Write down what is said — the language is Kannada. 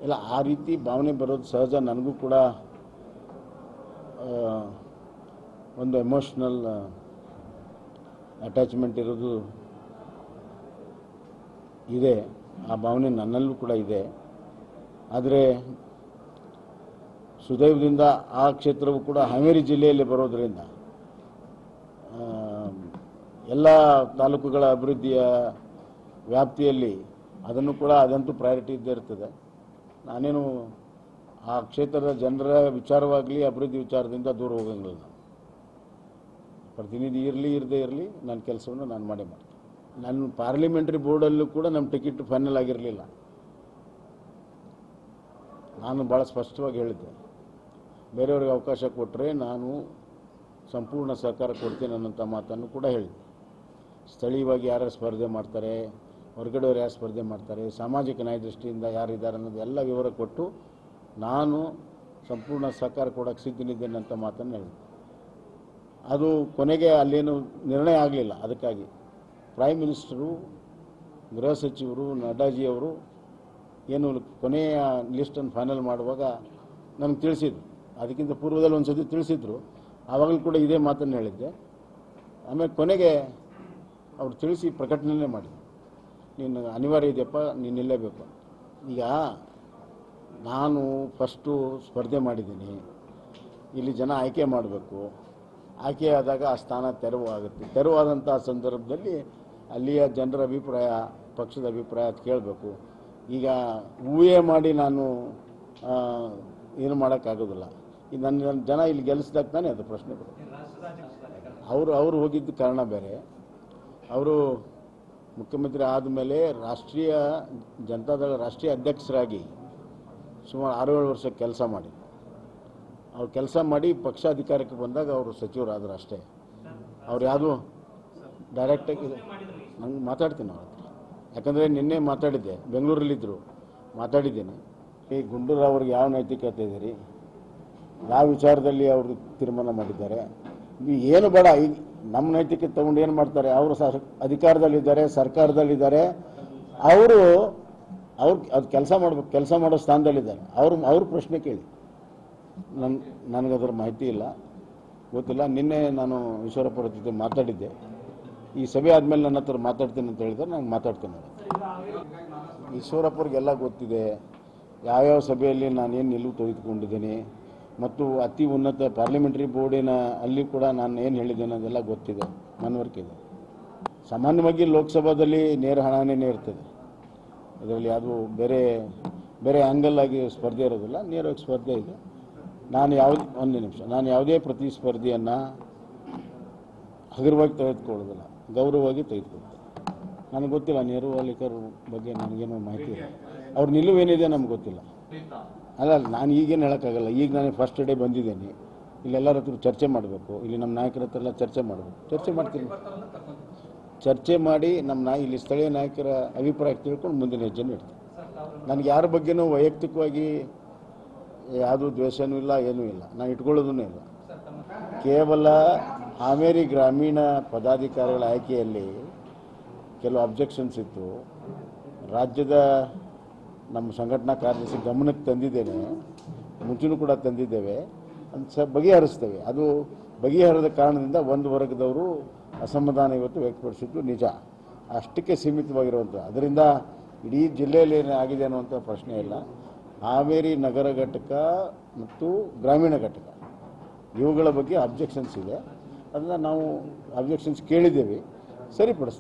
ಇಲ್ಲ ಆ ರೀತಿ ಭಾವನೆ ಬರೋದು ಸಹಜ. ನನಗೂ ಕೂಡ ಒಂದು ಎಮೋಷ್ನಲ್ ಅಟ್ಯಾಚ್ಮೆಂಟ್ ಇರೋದು ಇದೆ, ಆ ಭಾವನೆ ನನ್ನಲ್ಲೂ ಕೂಡ ಇದೆ. ಆದರೆ ಸುದೈವದಿಂದ ಆ ಕ್ಷೇತ್ರವು ಕೂಡ ಹಾವೇರಿ ಜಿಲ್ಲೆಯಲ್ಲಿ ಬರೋದರಿಂದ ಎಲ್ಲ ತಾಲೂಕುಗಳ ಅಭಿವೃದ್ಧಿಯ ವ್ಯಾಪ್ತಿಯಲ್ಲಿ ಅದನ್ನು ಕೂಡ ಅದಂತೂ ಪ್ರಯಾರಿಟಿ ಇದ್ದೇ ಇರ್ತದೆ. ನಾನೇನು ಆ ಕ್ಷೇತ್ರದ ಜನರ ವಿಚಾರವಾಗಲಿ ಅಭಿವೃದ್ಧಿ ವಿಚಾರದಿಂದ ದೂರ ಹೋಗಂಗಿಲ್ಲ. ಪ್ರತಿನಿಧಿ ಇರಲಿ ಇರದೇ ಇರಲಿ ನನ್ನ ಕೆಲಸವನ್ನು ನಾನು ಮಾಡೇ ಮಾಡ್ತೀನಿ. ನಾನು ಪಾರ್ಲಿಮೆಂಟ್ರಿ ಬೋರ್ಡಲ್ಲೂ ಕೂಡ ನಮ್ಮ ಟಿಕೆಟ್ ಫೈನಲ್ ಆಗಿರಲಿಲ್ಲ. ನಾನು ಭಾಳ ಸ್ಪಷ್ಟವಾಗಿ ಹೇಳಿದ್ದೆ, ಬೇರೆಯವ್ರಿಗೆ ಅವಕಾಶ ಕೊಟ್ಟರೆ ನಾನು ಸಂಪೂರ್ಣ ಸಹಕಾರ ಕೊಡ್ತೀನಿ ಅನ್ನೋಂಥ ಮಾತನ್ನು ಕೂಡ ಹೇಳಿದೆ. ಸ್ಥಳೀಯವಾಗಿ ಯಾರು ಸ್ಪರ್ಧೆ ಮಾಡ್ತಾರೆ, ಹೊರಗಡೆಯವರು ಯಾರು ಸ್ಪರ್ಧೆ ಮಾಡ್ತಾರೆ, ಸಾಮಾಜಿಕ ನ್ಯಾಯ ದೃಷ್ಟಿಯಿಂದ ಯಾರಿದ್ದಾರೆ ಅನ್ನೋದು ಎಲ್ಲ ವಿವರ ಕೊಟ್ಟು ನಾನು ಸಂಪೂರ್ಣ ಸಹಕಾರ ಕೊಡೋಕ್ಕೆ ಸಿದ್ಧನಿದ್ದೇನೆ ಅಂತ ಮಾತನ್ನು ಹೇಳಿದೆ. ಅದು ಕೊನೆಗೆ ಅಲ್ಲೇನು ನಿರ್ಣಯ ಆಗಲಿಲ್ಲ. ಅದಕ್ಕಾಗಿ ಪ್ರೈಮ್ ಮಿನಿಸ್ಟರು, ಗೃಹ ಸಚಿವರು, ನಡ್ಡಾಜಿಯವರು ಏನು ಕೊನೆಯ ಲಿಸ್ಟನ್ನು ಫೈನಲ್ ಮಾಡುವಾಗ ನನಗೆ ತಿಳಿಸಿದ್ರು. ಅದಕ್ಕಿಂತ ಪೂರ್ವದಲ್ಲಿ ಒಂದು ಸತಿ ತಿಳಿಸಿದ್ರು. ಆವಾಗಲೂ ಕೂಡ ಇದೇ ಮಾತನ್ನು ಹೇಳಿದ್ದೆ. ಆಮೇಲೆ ಕೊನೆಗೆ ಅವ್ರು ತಿಳಿಸಿ ಪ್ರಕಟಣೆ ಮಾಡಿದ್ರು, ನೀನು ಅನಿವಾರ್ಯ ಇದೆಯಪ್ಪ, ನೀನು ನಿಲ್ಲೇಬೇಕು. ಈಗ ನಾನು ಫಸ್ಟು ಸ್ಪರ್ಧೆ ಮಾಡಿದ್ದೀನಿ, ಇಲ್ಲಿ ಜನ ಆಯ್ಕೆ ಮಾಡಬೇಕು. ಆಯ್ಕೆ ಆದಾಗ ಆ ಸ್ಥಾನ ತೆರವಾಗುತ್ತೆ. ತೆರವಾದಂಥ ಸಂದರ್ಭದಲ್ಲಿ ಅಲ್ಲಿಯ ಜನರ ಅಭಿಪ್ರಾಯ, ಪಕ್ಷದ ಅಭಿಪ್ರಾಯ ಅದು ಕೇಳಬೇಕು. ಈಗ ಊಹೆ ಮಾಡಿ ನಾನು ಏನು ಮಾಡೋಕ್ಕಾಗೋದಿಲ್ಲ. ಈಗ ನನ್ನ ಜನ ಇಲ್ಲಿ ಗೆಲ್ಲಿಸಿದಾಗ ತಾನೇ ಅದು ಪ್ರಶ್ನೆ ಬರುತ್ತೆ. ಅವರು ಹೋಗಿದ್ದ ಕಾರಣ ಬೇರೆ. ಅವರು ಮುಖ್ಯಮಂತ್ರಿ ಆದಮೇಲೆ ರಾಷ್ಟ್ರೀಯ ಜನತಾದಳ ರಾಷ್ಟ್ರೀಯ ಅಧ್ಯಕ್ಷರಾಗಿ ಸುಮಾರು 6-7 ವರ್ಷ ಕೆಲಸ ಮಾಡಿ, ಅವ್ರು ಕೆಲಸ ಮಾಡಿ ಪಕ್ಷ ಅಧಿಕಾರಕ್ಕೆ ಬಂದಾಗ ಅವರು ಸಚಿವರಾದರು ಅಷ್ಟೇ. ಅವ್ರು ಯಾವುದೂ ಡೈರೆಕ್ಟಾಗಿ ನಂಗೆ ಮಾತಾಡ್ತೀನಿ ಅವ್ರ ಹತ್ರ. ಯಾಕಂದರೆ ನಿನ್ನೆ ಮಾತಾಡಿದ್ದೆ, ಬೆಂಗಳೂರಲ್ಲಿದ್ದರು, ಮಾತಾಡಿದ್ದೇನೆ. ಈ ಗುಂಡೂರಾವ್ ಅವ್ರಿಗೆ ಯಾವ ನೈತಿಕತೆ ಇದೆ ರೀ, ಯಾವ ವಿಚಾರದಲ್ಲಿ ಅವರು ತೀರ್ಮಾನ ಮಾಡಿದ್ದಾರೆ, ಏನು ಬೇಡ. ಈಗ ನಮ್ಮ ನೈತಿಕತೆ ತೊಗೊಂಡು ಏನು ಮಾಡ್ತಾರೆ, ಅವರು ಅಧಿಕಾರದಲ್ಲಿದ್ದಾರೆ, ಸರ್ಕಾರದಲ್ಲಿದ್ದಾರೆ, ಅವರು ಅದು ಕೆಲಸ ಮಾಡೋ ಸ್ಥಾನದಲ್ಲಿದ್ದಾರೆ. ಅವ್ರ ಪ್ರಶ್ನೆ ಕೇಳಿ. ನನಗದರ ಮಾಹಿತಿ ಇಲ್ಲ, ಗೊತ್ತಿಲ್ಲ. ನಿನ್ನೆ ನಾನು ಈಶ್ವರಪ್ಪರ ಜೊತೆ ಮಾತಾಡಿದ್ದೆ. ಈ ಸಭೆ ಆದಮೇಲೆ ನನ್ನ ಹತ್ರ ಮಾತಾಡ್ತೀನಿ ಅಂತ ಹೇಳಿದ್ರೆ ನಾನು ಮಾತಾಡ್ತೇನೆ. ಈಶ್ವರಪ್ಪರಿಗೆಲ್ಲ ಗೊತ್ತಿದೆ ಯಾವ್ಯಾವ ಸಭೆಯಲ್ಲಿ ನಾನೇನು ನಿಲುವು ತೆಗೆದುಕೊಂಡಿದ್ದೀನಿ ಮತ್ತು ಅತಿ ಉನ್ನತ ಪಾರ್ಲಿಮೆಂಟ್ರಿ ಬೋರ್ಡಿನ ಅಲ್ಲಿ ಕೂಡ ನಾನು ಏನು ಹೇಳಿದ್ದೇನೆ ಅದೆಲ್ಲ ಗೊತ್ತಿದೆ, ಮನವರಿಕೆ ಇದೆ. ಸಾಮಾನ್ಯವಾಗಿ ಲೋಕಸಭಾದಲ್ಲಿ ನೇರ ಹಣನೇ ಇರ್ತದೆ. ಇದರಲ್ಲಿ ಅದು ಬೇರೆ ಬೇರೆ ಆ್ಯಂಗಲ್ ಆಗಿ ಸ್ಪರ್ಧೆ ಇರೋದಿಲ್ಲ, ನೇರವಾಗಿ ಸ್ಪರ್ಧೆ ಇದೆ. ನಾನು ಯಾವುದೇ ಪ್ರತಿಸ್ಪರ್ಧಿಯನ್ನು ಹಗುರವಾಗಿ ತೆಗೆದುಕೊಳ್ಳೋದಿಲ್ಲ, ಗೌರವವಾಗಿ ತೆಗೆದುಕೊಳ್ತೇನೆ. ನನಗೆ ಗೊತ್ತಿಲ್ಲ ನೆಹರು ವಾಲಿಕರ್ ಬಗ್ಗೆ ನನಗೇನೋ ಮಾಹಿತಿ ಇಲ್ಲ. ಅವ್ರ ನಿಲುವೇನಿದೆ ನಮ್ಗೆ ಗೊತ್ತಿಲ್ಲ. ಅಲ್ಲ, ನಾನು ಈಗೇನು ಹೇಳೋಕ್ಕಾಗಲ್ಲ. ಈಗ ನಾನು ಫಸ್ಟ್ ಡೇ ಬಂದಿದ್ದೇನೆ, ಇಲ್ಲೆಲ್ಲರ ಹತ್ರ ಚರ್ಚೆ ಮಾಡಬೇಕು. ಇಲ್ಲಿ ನಮ್ಮ ನಾಯಕರ ಹತ್ರ ಎಲ್ಲ ಚರ್ಚೆ ಮಾಡಬೇಕು. ಚರ್ಚೆ ಮಾಡ್ತೀನಿ. ಚರ್ಚೆ ಮಾಡಿ ಇಲ್ಲಿ ಸ್ಥಳೀಯ ನಾಯಕರ ಅಭಿಪ್ರಾಯ ತಿಳ್ಕೊಂಡು ಮುಂದಿನ ಹೆಜ್ಜೆನೂ ಇಡ್ತೀನಿ. ನನಗೆ ಯಾರ ಬಗ್ಗೆನೂ ವೈಯಕ್ತಿಕವಾಗಿ ಯಾವುದೂ ದ್ವೇಷನೂ ಇಲ್ಲ, ಏನೂ ಇಲ್ಲ, ನಾನು ಇಟ್ಕೊಳ್ಳೋದೂ ಇಲ್ಲ. ಕೇವಲ ಹಾವೇರಿ ಗ್ರಾಮೀಣ ಪದಾಧಿಕಾರಿಗಳ ಆಯ್ಕೆಯಲ್ಲಿ ಕೆಲವು ಅಬ್ಜೆಕ್ಷನ್ಸ್ ಇತ್ತು. ರಾಜ್ಯದ ನಮ್ಮ ಸಂಘಟನಾ ಕಾರ್ಯದರ್ಶಿ ಗಮನಕ್ಕೆ ತಂದಿದ್ದೇನೆ, ಮುಂಚೆನೂ ಕೂಡ ತಂದಿದ್ದೇವೆ, ಅಂತ ಬಗೆಹರಿಸ್ತೇವೆ. ಅದು ಬಗೆಹರಿದ ಕಾರಣದಿಂದ ಒಂದು ವರ್ಗದವರು ಅಸಮಾಧಾನ ಇವತ್ತು ವ್ಯಕ್ತಪಡಿಸಿದ್ದು ನಿಜ. ಅಷ್ಟಕ್ಕೆ ಸೀಮಿತವಾಗಿರುವಂಥ, ಅದರಿಂದ ಇಡೀ ಜಿಲ್ಲೆಯಲ್ಲಿ ಆಗಿದೆ ಅನ್ನುವಂಥ ಪ್ರಶ್ನೆ ಇಲ್ಲ. ಹಾವೇರಿ ನಗರ ಘಟಕ ಮತ್ತು ಗ್ರಾಮೀಣ ಘಟಕ ಇವುಗಳ ಬಗ್ಗೆ ಅಬ್ಜೆಕ್ಷನ್ಸ್ ಇದೆ. ಅದನ್ನು ನಾವು ಅಬ್ಜೆಕ್ಷನ್ಸ್ ಕೇಳಿದ್ದೇವೆ, ಸರಿಪಡಿಸ್ತೀವಿ.